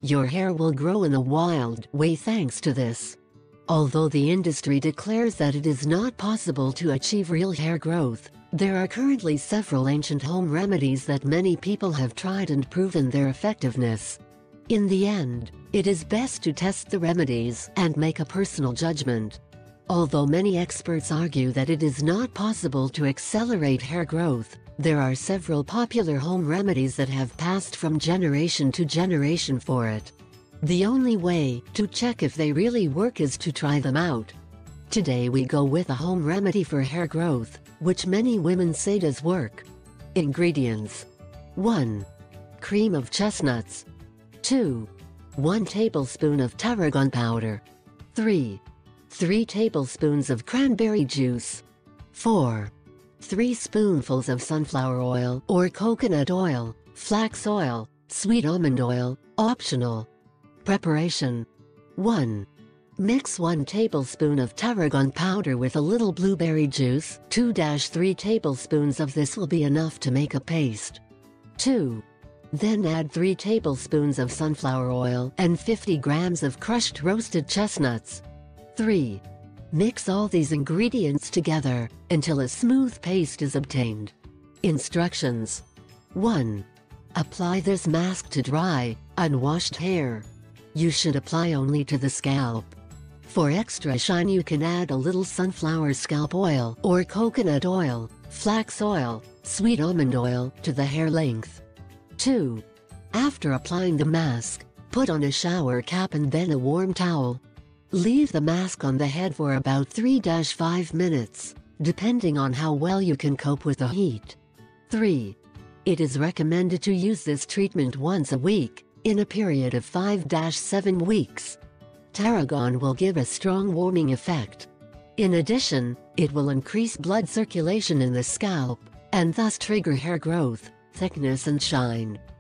Your hair will grow in a wild way thanks to this. Although the industry declares that it is not possible to achieve real hair growth, there are currently several ancient home remedies that many people have tried and proven their effectiveness. In the end, it is best to test the remedies and make a personal judgment. Although many experts argue that it is not possible to accelerate hair growth, there are several popular home remedies that have passed from generation to generation for it. The only way to check if they really work is to try them out. Today we go with a home remedy for hair growth, which many women say does work. Ingredients: 1. Cream of chestnuts. 2. 1 tablespoon of tarragon powder. 3. 3 tablespoons of cranberry juice. 4. 3 spoonfuls of sunflower oil or coconut oil, flax oil, sweet almond oil, optional. Preparation: 1. Mix 1 tablespoon of tarragon powder with a little blueberry juice. 2-3 tablespoons of this will be enough to make a paste. 2. Then add 3 tablespoons of sunflower oil and 50 grams of crushed roasted chestnuts. 3. Mix all these ingredients together until a smooth paste is obtained. Instructions: 1. Apply this mask to dry, unwashed hair. You should apply only to the scalp. For extra shine you can add a little sunflower scalp oil or coconut oil, flax oil, sweet almond oil to the hair length. 2. After applying the mask, put on a shower cap and then a warm towel. Leave the mask on the head for about 3-5 minutes, depending on how well you can cope with the heat. 3. It is recommended to use this treatment once a week, in a period of 5-7 weeks. Tarragon will give a strong warming effect. In addition, it will increase blood circulation in the scalp, and thus trigger hair growth, thickness and shine.